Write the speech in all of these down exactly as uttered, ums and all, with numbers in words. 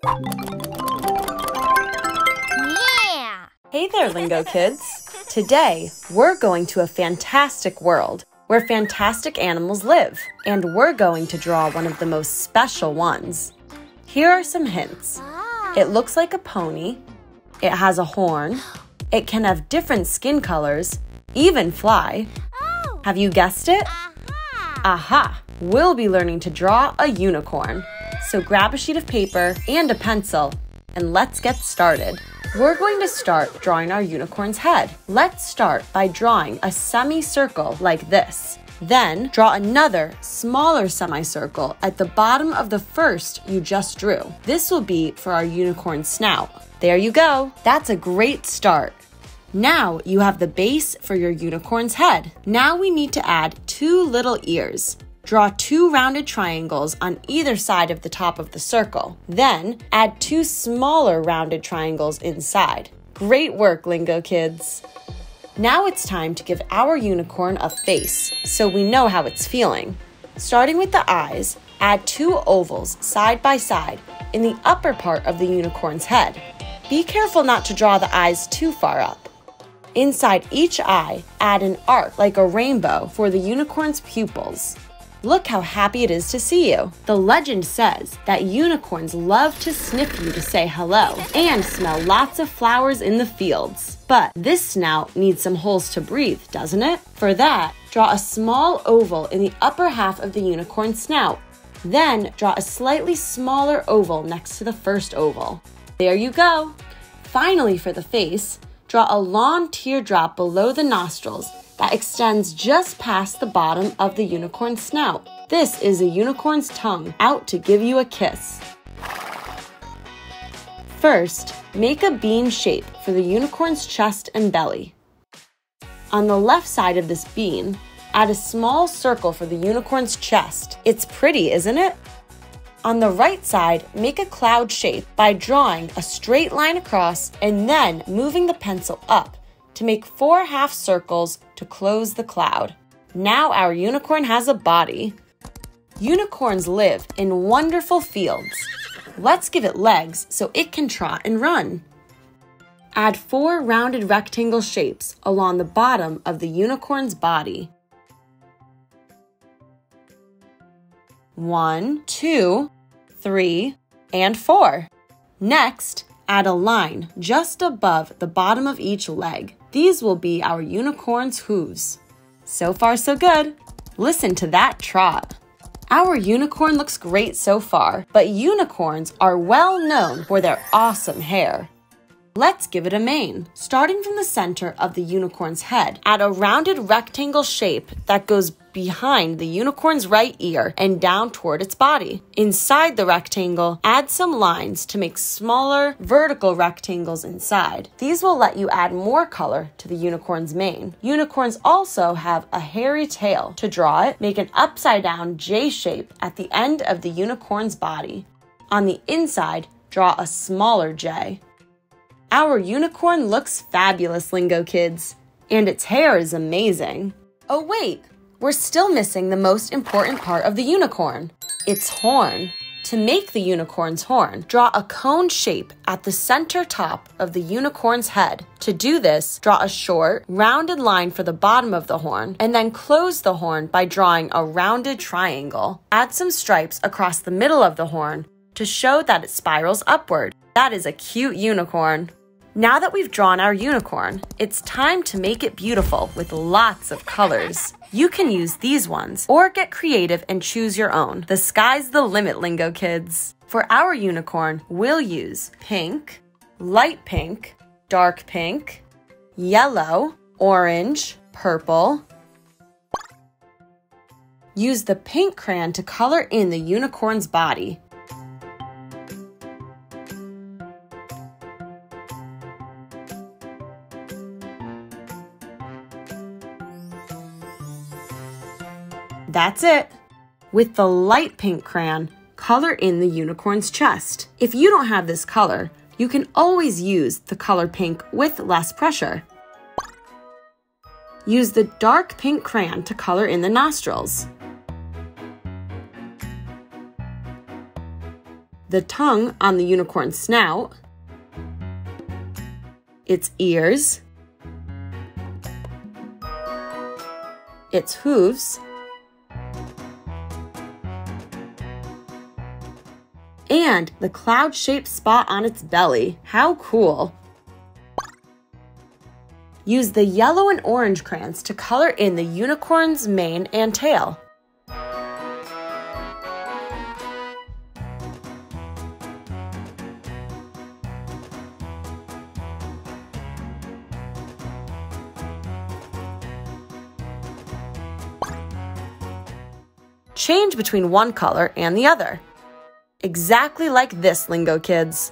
Yeah! Hey there, Lingo Kids! Today, we're going to a fantastic world where fantastic animals live, and we're going to draw one of the most special ones. Here are some hints. It looks like a pony. It has a horn. It can have different skin colors, even fly. Oh. Have you guessed it? Aha! Aha! We'll be learning to draw a unicorn. So grab a sheet of paper and a pencil, and let's get started. We're going to start drawing our unicorn's head. Let's start by drawing a semicircle like this. Then draw another smaller semicircle at the bottom of the first you just drew. This will be for our unicorn snout. There you go. That's a great start. Now you have the base for your unicorn's head. Now we need to add two little ears. Draw two rounded triangles on either side of the top of the circle. Then add two smaller rounded triangles inside. Great work, Lingo Kids. Now it's time to give our unicorn a face so we know how it's feeling. Starting with the eyes, add two ovals side by side in the upper part of the unicorn's head. Be careful not to draw the eyes too far up. Inside each eye, add an arc like a rainbow for the unicorn's pupils. Look how happy it is to see you. The legend says that unicorns love to sniff you to say hello and smell lots of flowers in the fields. But this snout needs some holes to breathe, doesn't it? For that, draw a small oval in the upper half of the unicorn snout. Then draw a slightly smaller oval next to the first oval. There you go. Finally, for the face, draw a long teardrop below the nostrils that extends just past the bottom of the unicorn snout. This is a unicorn's tongue out to give you a kiss. First, make a bean shape for the unicorn's chest and belly. On the left side of this bean, add a small circle for the unicorn's chest. It's pretty, isn't it? On the right side, make a cloud shape by drawing a straight line across and then moving the pencil up to make four half circles to close the cloud. Now our unicorn has a body. Unicorns live in wonderful fields. Let's give it legs so it can trot and run. Add four rounded rectangle shapes along the bottom of the unicorn's body. One, two, three, and four. Next, add a line just above the bottom of each leg. These will be our unicorn's hooves. So far, so good. Listen to that trot. Our unicorn looks great so far, but unicorns are well known for their awesome hair. Let's give it a mane. Starting from the center of the unicorn's head, add a rounded rectangle shape that goes behind the unicorn's right ear and down toward its body. Inside the rectangle, add some lines to make smaller vertical rectangles inside. These will let you add more color to the unicorn's mane. Unicorns also have a hairy tail. To draw it, make an upside down J shape at the end of the unicorn's body. On the inside, draw a smaller J. Our unicorn looks fabulous, Lingo Kids, and its hair is amazing. Oh wait, we're still missing the most important part of the unicorn, its horn. To make the unicorn's horn, draw a cone shape at the center top of the unicorn's head. To do this, draw a short, rounded line for the bottom of the horn, and then close the horn by drawing a rounded triangle. Add some stripes across the middle of the horn to show that it spirals upward. That is a cute unicorn. Now that we've drawn our unicorn, it's time to make it beautiful with lots of colors. You can use these ones or get creative and choose your own. The sky's the limit, Lingo Kids. For our unicorn, we'll use pink, light pink, dark pink, yellow, orange, purple. Use the pink crayon to color in the unicorn's body. That's it. With the light pink crayon, color in the unicorn's chest. If you don't have this color, you can always use the color pink with less pressure. Use the dark pink crayon to color in the nostrils. the tongue on the unicorn's snout, its ears, its hooves, and the cloud-shaped spot on its belly. How cool! Use the yellow and orange crayons to color in the unicorn's mane and tail. Change between one color and the other. Exactly like this, Lingo Kids.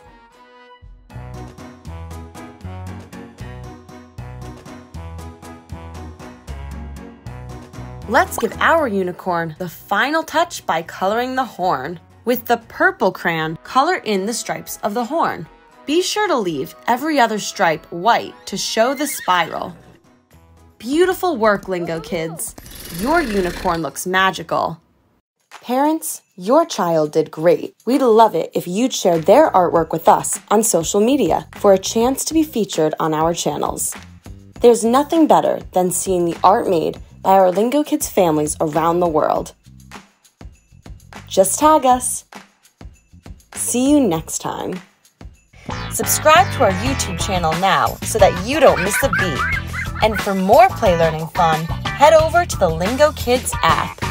Let's give our unicorn the final touch by coloring the horn. With the purple crayon, color in the stripes of the horn. Be sure to leave every other stripe white to show the spiral. Beautiful work, Lingo Kids. Your unicorn looks magical. Parents, your child did great. We'd love it if you'd share their artwork with us on social media for a chance to be featured on our channels. There's nothing better than seeing the art made by our Lingo Kids families around the world. Just tag us. See you next time. Subscribe to our YouTube channel now so that you don't miss a beat. And for more play learning fun, head over to the Lingo Kids app.